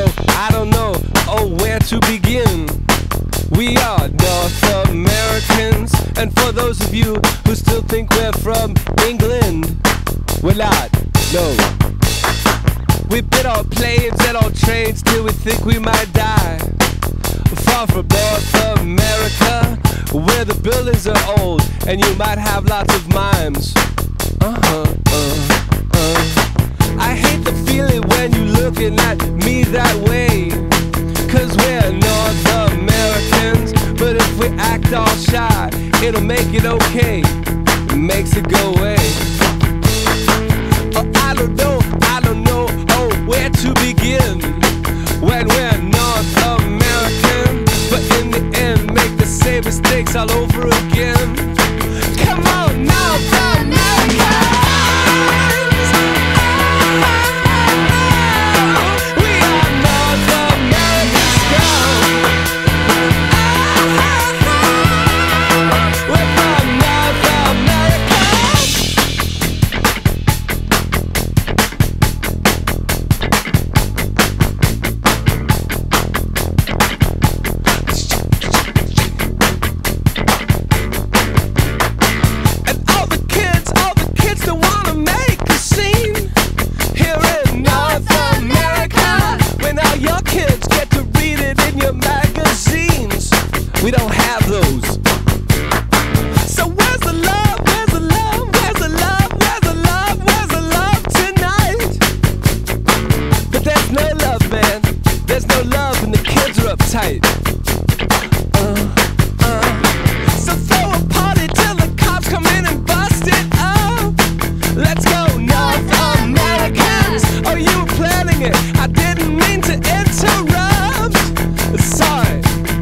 know, oh, where to begin. We are North Americans, and for those of you who still think we're from England, we're not, no. We've been on planes and on trains till we think we might die. Far from North America, where the buildings are old and you might have lots of mimes. I hate the feeling when you looking at me that way, 'cause we're North Americans, but if we act all shy, it'll make it okay. It makes it go away. Oh, I don't know, oh, where to begin when we're North American, but in the end make the same mistakes all over again. Come on, North America! We don't have those. So where's the love? Where's the love? Where's the love? Where's the love? Where's the love tonight? But there's no love, man. There's no love and the kids are uptight. So throw a party till the cops come in and bust it up. Let's go, North Americans. Oh, you were planning it. I didn't mean to interrupt. Sorry.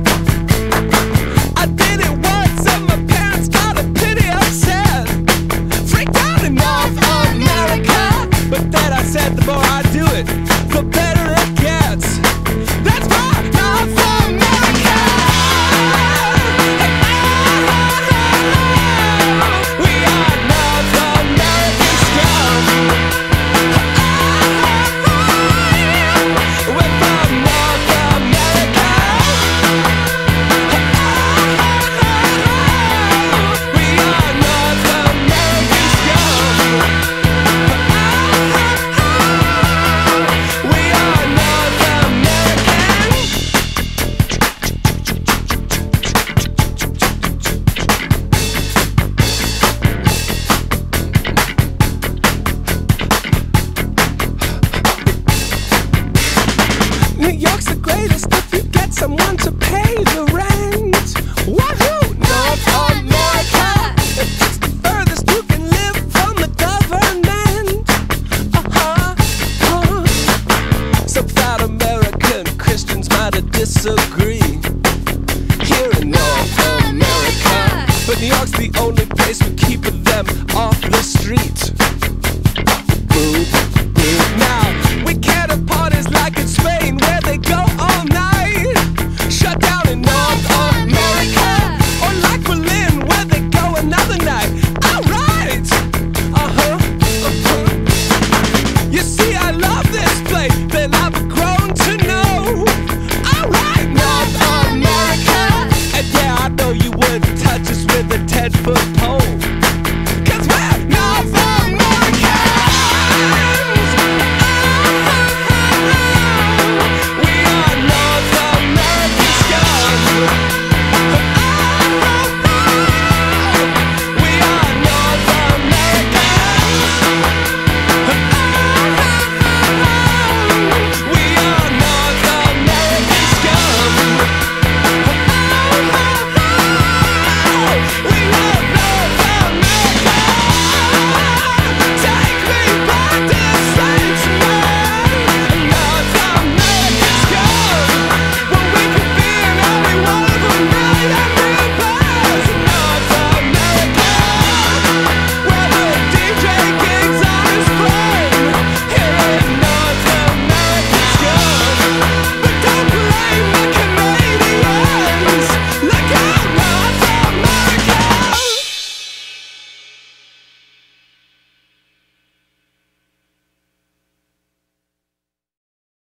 The more I do it, the better it gets. That's why North America. We are North American scum. We're from North America. We are North American scum. New York's the greatest if you get someone to pay the rent. Wahoo! North America! It's the furthest you can live from the government. Some proud American Christians might disagree here in North America, but New York's the only place we're keeping them off the street.